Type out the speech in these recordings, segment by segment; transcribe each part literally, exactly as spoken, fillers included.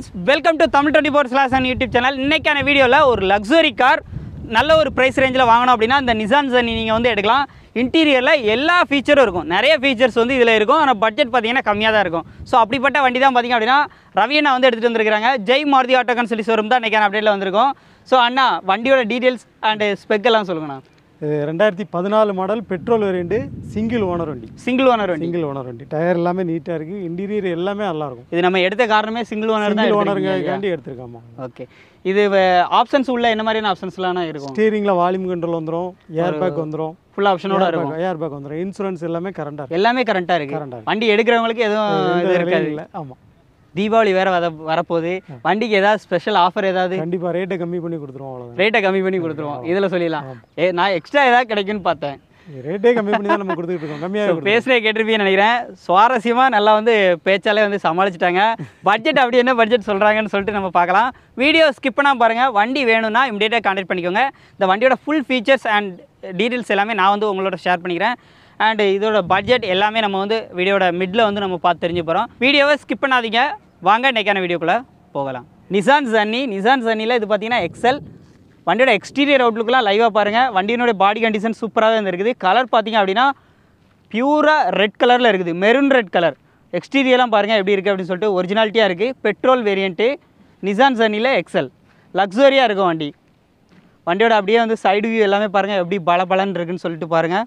friends, welcome to Tamil twenty-four slash one YouTube channel. இன்னைக்கான வீடியோல ஒரு லக்ஸரி கார் நல்ல ஒரு பிரைஸ் ரேஞ்சில வாங்கணும் அப்படினா இந்த Nissan Sunny நீங்க வந்து எடுக்கலாம். இன்டீரியர்ல எல்லா ஃபீச்சரும் இருக்கும். நிறைய ஃபீச்சர்ஸ் வந்து இதுல இருக்கும். ஆனா பட்ஜெட் பாத்தீங்கன்னா கம்மியா தான் இருக்கும். சோ அப்படிப்பட்ட வண்டி தான் பாத்தீங்க அப்படினா ரவியண்ணா வந்து எடுத்துட்டு வந்திருக்காங்க. ஜெய் மாருதி ஆட்டோ கன்சல்டி ஷோரூம் தான் இன்னைக்கான அப்டேட்ல வந்திருக்கோம். சோ அண்ணா வண்டியோட டீடைல்ஸ் அண்ட் ஸ்பெக் எல்லாம் சொல்லுங்கண்ணா. ரெண்டாயிரத்தி பதினாலு model petrol variant single owner வண்டி சிங்கிள் ஓனர் வண்டி சிங்கிள் ஓனர் வண்டி டயர் எல்லாமே நீட்டாக இருக்குது. இன்டீரியர் எல்லாமே நல்லா இருக்கும். இது நம்ம எடுத்த காரணமே சிங்கிள் ஓனர் தான் ஓனருங்காண்டி எடுத்துருக்காமா. ஓகே, இது ஆப்ஷன்ஸ் உள்ள என்ன மாதிரியான ஆப்ஷன்ஸ்லாம் இருக்கும்? ஸ்டீரிங்கில் வால்யூம் கண்ட்ரோல் வந்துடும், ஏர் பேக் வந்துடும், ஃபுல் ஆப்ஷனோட இருக்கும். ஏர் பேக் வந்துடும், இன்சூரன்ஸ் எல்லாமே கரண்டாக இருக்கும். எல்லாமே கரண்டாக இருக்குது. கரண்டாக வண்டி எடுக்கிறவங்களுக்கு எதுவும் இது இருக்காது. இல்லை. ஆமாம், தீபாவளி வேறு வர வரப்போகுது. வண்டிக்கு ஏதாவது ஸ்பெஷல் ஆஃபர் ஏதாவது? கண்டிப்பாக ரேட்டை கம்மி பண்ணி கொடுத்துருவோம். அவ்வளோதான், ரேட்டை கம்மி பண்ணி கொடுத்துருவோம். இதில் சொல்லிடலாம். ஏ நான் எக்ஸ்ட்ரா ஏதாவது கிடைக்குன்னு பார்த்தேன். ரேட்டே கம்மி பண்ணி தான் நம்ம கொடுத்துட்டு இருக்கோம். கம்மியாக பேசுகிறே கேட்டிருப்பீங்கன்னு நினைக்கிறேன். சுவாரஸ்யமாக நல்லா வந்து பேச்சாலே வந்து சமாளிச்சிட்டாங்க. பட்ஜெட் அப்படி என்ன பட்ஜெட் சொல்கிறாங்கன்னு சொல்லிட்டு நம்ம பார்க்கலாம். வீடியோ ஸ்கிப் பண்ணால் பாருங்கள். வண்டி வேணும்னா இமிடியேட்டாக கான்டாக்ட் பண்ணிக்கோங்க. இந்த வண்டியோட ஃபுல் ஃபீச்சர்ஸ் அண்ட் டீட்டெயில்ஸ் எல்லாமே நான் வந்து உங்களோட ஷேர் பண்ணிக்கிறேன். அண்ட் இதோட பட்ஜெட் எல்லாமே நம்ம வந்து வீடியோட மிடில் வந்து நம்ம பார்த்து தெரிஞ்சு போகிறோம். வீடியோவை ஸ்கிப் பண்ணாதீங்க. வாங்க இன்றைக்கான வீடியோக்குள்ளே போகலாம். நிசான் சன்னி நிசான் சன்னியில் இது பார்த்தீங்கன்னா எக்ஸல். வண்டியோட எக்ஸ்டீரியர் அவுட்லுக்கெலாம் லைவாக பாருங்கள். வண்டியினுடைய பாடி கண்டிஷன் சூப்பராகவே இருந்திருக்குது. கலர் பார்த்தீங்க அப்படின்னா பியூராக ரெட் கலரில் இருக்குது, மெரூன் ரெட் கலர். எக்ஸ்டீரியர்லாம் பாருங்கள் எப்படி இருக்குது அப்படின்னு சொல்லிட்டு ஒரிஜினாலிட்டியாக இருக்குது. பெட்ரோல் வேரியண்ட்டு நிசான் சன்னியில் எக்ஸல் லக்ஸரியாக இருக்கும் வண்டி. வண்டியோட அப்படியே வந்து சைடு வியூ எல்லாமே பாருங்கள் எப்படி பல பலன்னு இருக்குன்னு சொல்லிட்டு பாருங்கள்.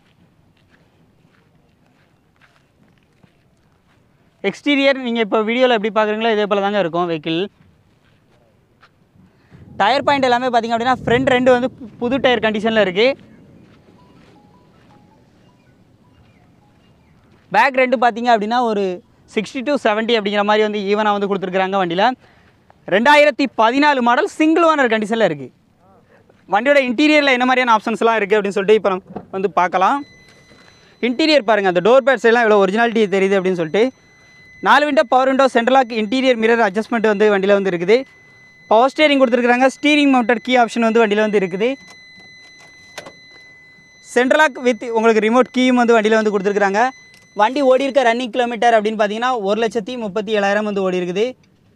எக்ஸ்டீரியர் நீங்கள் இப்போ வீடியோவில் எப்படி பார்க்குறீங்களோ இதே போல் தாங்க இருக்கும் வெஹிக்கிள். டயர் பாயிண்ட் எல்லாமே பார்த்திங்க அப்படின்னா ஃப்ரண்ட் ரெண்டு வந்து புது டயர் கண்டிஷனில் இருக்குது. பேக் ரெண்டு பார்த்திங்க அப்படின்னா ஒரு சிக்ஸ்டி டு செவன்ட்டி அப்படிங்கிற மாதிரி வந்து ஈவனாக வந்து கொடுத்துருக்குறாங்க வண்டியில். ரெண்டாயிரத்தி பதினாலு மாடல் சிங்கிள் ஓனர் கண்டிஷனில் இருக்குது. வண்டியோட இன்டீரியரில் என்ன மாதிரியான ஆப்ஷன்ஸ்லாம் இருக்குது அப்படின்னு சொல்லிட்டு இப்போ நம்ம வந்து பார்க்கலாம். இன்டீரியர் பாருங்கள், அந்த டோர் பேட்ஸ் எல்லாம் எவ்வளோ ஒரிஜினாலிட்டி தெரியுது அப்படின்னு சொல்லிட்டு. நாலு window power window, central lock, interior mirror adjustment வந்து வண்டியில் வந்து இருக்குது. பவர் ஸ்டேரிங் கொடுத்துருக்குறாங்க. ஸ்டீரிங் மவுண்டட் கீ ஆப்ஷன் வந்து வண்டியில் வந்து இருக்குது. சென்ட்ரலாக் வித் உங்களுக்கு ரிமோட் கீயும் வந்து வண்டியில் வந்து கொடுத்துருக்குறாங்க. வண்டி ஓடி இருக்க ரன்னிங் கிலோமீட்டர் அப்படின்னு பார்த்தீங்கன்னா ஒரு லட்சத்தி முப்பத்தி ஏழாயிரம் வந்து ஓடி இருக்குது.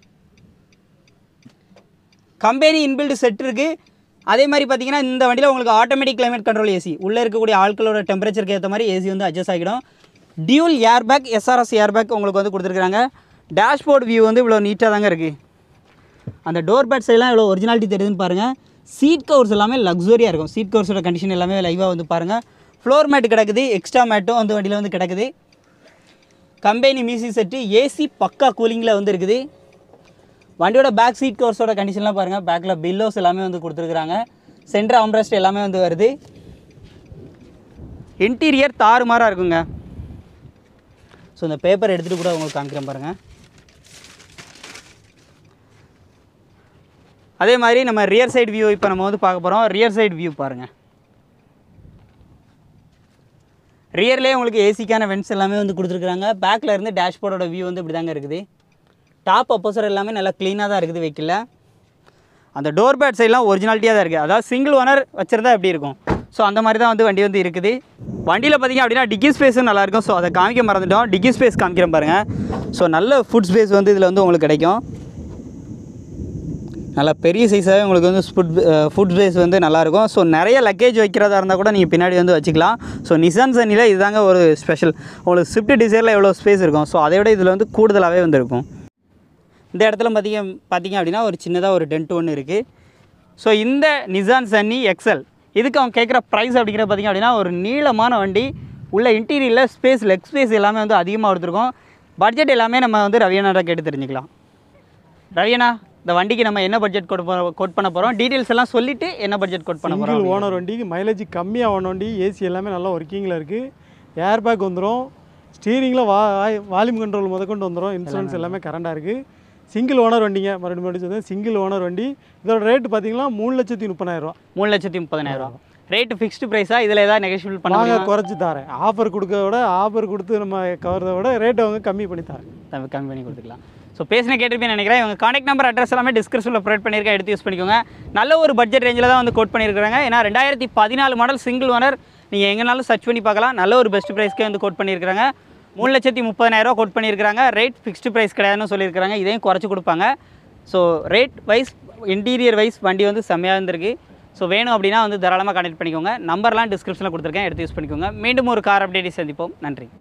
கம்பெனி இன்பில்டு செட் இருக்குது. அதே மாதிரி பார்த்தீங்கன்னா இந்த வண்டியில் உங்களுக்கு ஆட்டோமேட்டிக் கிளைமேட் கண்ட்ரோல் ஏசி, உள்ளே இருக்கக்கூடிய ஆட்களோட டெம்பரேச்சருக்கு ஏற்ற மாதிரி ஏசி வந்து அட்ஜஸ்ட் ஆகிடும். Dual air bag, SRS air bag உங்களுக்கு வந்து கொடுத்துருக்குறாங்க. டேஷ்போர்ட் வியூ வந்து இவ்வளோ நீட்டாக தாங்க இருக்குது. அந்த டோர் பேட் சைடெலாம் இவ்வளோ ஒரிஜினாலிட்டி தெரியுதுன்னு பாருங்கள். சீட் கவர்ஸ் எல்லாமே லக்ஸரியாக இருக்கும். சீட் கவர்ஸோட கண்டிஷன் எல்லாமே லைவாக வந்து பாருங்கள். ஃப்ளோர் மேட் கிடக்குது, எக்ஸ்ட்ரா மேட்டும் வந்து வண்டியில் வந்து கிடக்குது. கம்பெனி மியூசிக் செட்டு, ஏசி பக்கா கூலிங்கில் வந்து இருக்குது. வண்டியோட பேக் சீட் கவர்ஸோட கண்டிஷன்லாம் பாருங்கள். பேக்கில் பில்லோஸ் எல்லாமே வந்து கொடுத்துருக்குறாங்க. சென்டர் ஆம்ரெஸ்ட் எல்லாமே வந்து வருது. இன்டீரியர் தாறுமாறாக இருக்குங்க. ஸோ இந்த பேப்பர் எடுத்துகிட்டு கூட உங்களுக்கு காமிக்கிறேன் பாருங்கள். அதே மாதிரி நம்ம ரியர் சைடு வியூ இப்போ நம்ம வந்து பார்க்க போகிறோம். ரியர் சைடு வியூ பாருங்கள். ரியர்லேயே உங்களுக்கு ஏசிக்கான வென்ட்ஸ் எல்லாமே வந்து கொடுத்துருக்குறாங்க. பேக்கில் இருந்து டேஷ்போர்டோட வியூ வந்து இப்படி தாங்க இருக்குது. டாப் அப்போசர் எல்லாமே நல்லா க்ளீனாக தான் இருக்குது வெஹிக்கிளில். அந்த டோர் பேட் சைட்லாம் ஒரிஜினாலிட்டியாக தான் இருக்குது. அதாவது சிங்கிள் ஓனர் வச்சுருந்தா எப்படி இருக்கும், ஸோ அந்த மாதிரி தான் வந்து வண்டி வந்து இருக்குது. வண்டியில் பார்த்திங்க அப்படின்னா டிக்கி ஸ்பேஸும் நல்லாயிருக்கும். ஸோ அதை காமிக்க மறந்துட்டோம். டிக்கி ஸ்பேஸ் காமிக்கிறேன் பாருங்கள். ஸோ நல்ல ஃபுட் ஸ்பேஸ் வந்து இதில் வந்து உங்களுக்கு கிடைக்கும். நல்லா பெரிய சைஸாகவே உங்களுக்கு வந்து ஃபுட் ஃபுட் ஸ்பேஸ் வந்து நல்லாயிருக்கும். ஸோ நிறைய லக்கேஜ் வைக்கிறதா இருந்தால் கூட நீங்கள் பின்னாடி வந்து வச்சுக்கலாம். ஸோ நிசான் சன்னியில் இதுதாங்க ஒரு ஸ்பெஷல். உங்களுக்கு ஸ்விஃப்ட் டிசைரில் எவ்வளோ ஸ்பேஸ் இருக்கும், ஸோ அதை விட இதில் வந்து கூடுதலாகவே வந்து இருக்கும். இந்த இடத்துல பார்த்திங்க பார்த்திங்க அப்படின்னா ஒரு சின்னதாக ஒரு டென்ட் ஒன்று இருக்குது. ஸோ இந்த நிசான் சன்னி எக்ஸல் இதுக்கு அவங்க கேட்குற ப்ரைஸ் அப்படிங்கிற பார்த்திங்க அப்படின்னா ஒரு நீளமான வண்டி. உள்ள இன்டீரியரில் ஸ்பேஸ், லெக் ஸ்பேஸ் எல்லாமே வந்து அதிகமாக எடுத்துருக்கோம். பட்ஜெட் எல்லாமே நம்ம வந்து ரவியண்ணா கேட்டு தெரிஞ்சுக்கலாம். ரவியண்ணா, இந்த வண்டிக்கு நம்ம என்ன பட்ஜெட் கோட் கோட் பண்ண போகிறோம், டீட்டெயில்ஸ் எல்லாம் சொல்லிவிட்டு என்ன பட்ஜெட் கோட் பண்ண போகிறோம்? சிங்கிள் ஓனர் வண்டிக்கு மைலேஜ் கம்மியாக ஓன வண்டி, ஏசி எல்லாமே நல்லா ஒர்க்கிங்கில் இருக்குது. ஏர் பேக் வந்துடும், ஸ்டீரிங்கில் வா வால்யூம் கண்ட்ரோல் முதற்கொண்டு வந்துடும், இன்சூரன்ஸ் எல்லாமே கரண்டாக இருக்குது. சிங்கிள் ஓனர் வண்டிங்க. மறுபடியும் மறுபடியும் சொல்லுங்கள், சிங்கிள் ஓனர் வண்டி. இதோட ரேட்டு பார்த்தீங்கன்னா மூணு லட்சத்தி முப்பதாயிரரூவா. மூணு லட்சத்தி முப்பதாயிரரூவா ரேட்டு ஃபிக்ஸ்டு ப்ரைஸாக. இதில் ஏதாவது நெகோஷியபிள் பண்ணாங்க? குறைச்சி தரேன். ஆஃபர் கொடுக்கறத விட, ஆஃபர் கொடுத்து நம்ம கவர்றதை விட ரேட்டை அவங்க கம்மி பண்ணி தரேன். கம்மி பண்ணி கொடுத்துக்கலாம். ஸோ பேசின கேட்டிருப்பேன்னு நினைக்கிறேன். இவங்க கான்டாக்ட் நம்பர், அட்ரஸ் எல்லாமே டிஸ்கிரிப்ஷனில் ப்ரொவைட் பண்ணியிருக்கேன், எடுத்து யூஸ் பண்ணிக்கோங்க. நல்ல ஒரு பட்ஜெட் ரேஞ்சில் தான் வந்து கோட் பண்ணியிருக்காங்க. ஏன்னா ரெண்டாயிரத்தி பதினாலு மாடல் சிங்கிள் ஓனர், நீங்கள் எங்கேனாலும் சர்ச் பண்ணி பார்க்கலாம். நல்ல ஒரு பெஸ்ட் ப்ரைஸ்க்கே வந்து கோட் பண்ணியிருக்காங்க. மூணு லட்சத்தி முப்பதாயிரரூவா கோட் பண்ணியிருக்காங்க. ரேட் ஃபிக்ஸ்டு ப்ரைஸ் கிடையாதுன்னு சொல்லியிருக்காங்க. இதையும் குறைச்சி கொடுப்பாங்க. So rate wise interior wise வண்டி வந்து செம்மையாக இருந்திருக்கு. ஸோ வேணும் அப்படின்னா வந்து தாராளமாக கான்டெக்ட் பண்ணிக்கோங்க. நம்பர்லாம் டிஸ்கிரிப்ஷனில் கொடுத்துருக்கேன், எடுத்து யூஸ் பண்ணிக்கோங்க. மீண்டும் ஒரு கார் அப்டேட்டை சந்திப்போம். நன்றி.